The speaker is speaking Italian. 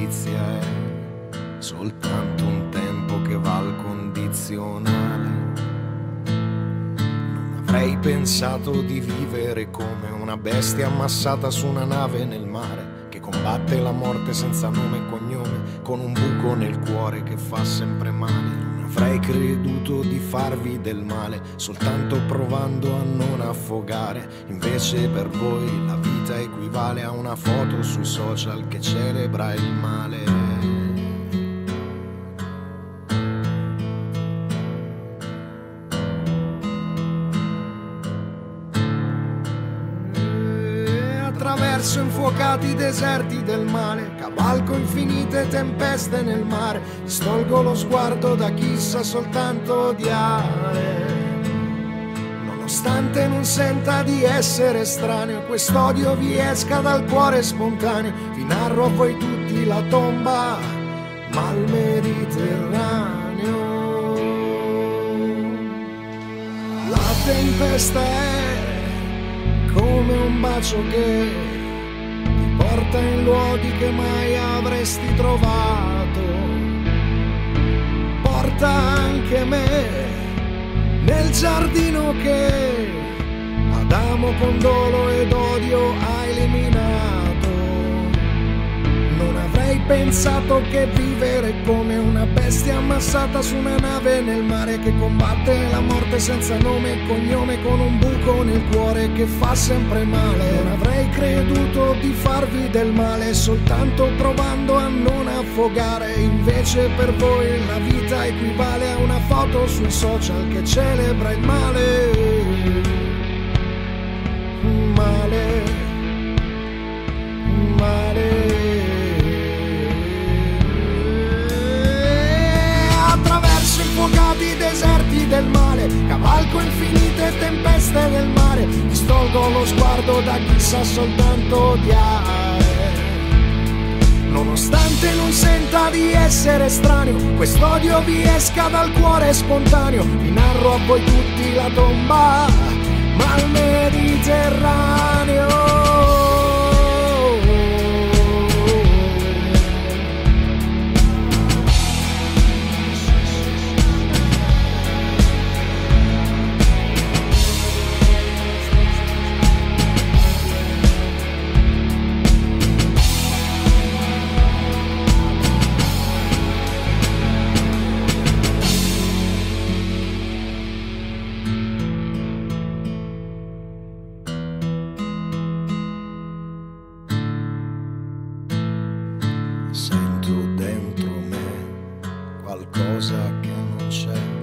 l'amicizia è soltanto un tempo che va al condizionale. Non avrei pensato di vivere come una bestia ammassata su una nave nel mare, che combatte la morte senza nome e cognome, con un buco nel cuore che fa sempre male. Non avrei creduto di farvi del male soltanto provando a non affogare. Invece per voi la vita equivale a una foto sui social che celebra il male. Attraverso infuocati deserti del male, cavalco infinite tempeste nel mare, distolgo lo sguardo da chi sa soltanto odiare. Nonostante non senta di essere estraneo, quest'odio vi esca dal cuore spontaneo. Vi narro a voi tutti la tomba, ma al Mediterraneo. La tempesta è come un bacio che ti porta in luoghi che mai avresti trovato. Porta anche me nel giardino che Adamo con dolo ed odio ha eliminato. Non avrei pensato che vivere come una bestia ammassata su una nave nel mare, che combatte la morte senza nome e cognome, con un buco nel cuore che fa sempre male. Non avrei creduto di farvi del male soltanto provando a non affogare. Invece per voi la vita equivale a una foto sui social che celebra il male. Male, male. Infuocati deserti del male, cavalco infinite tempeste del mare, distolgo lo sguardo da chi sa soltanto odiare. Nonostante non senta di essere estraneo, quest'odio vi esca dal cuore spontaneo. Vi narro a voi tutti la tomba, ma al Mediterraneo. Sento dentro me qualcosa che non c'è.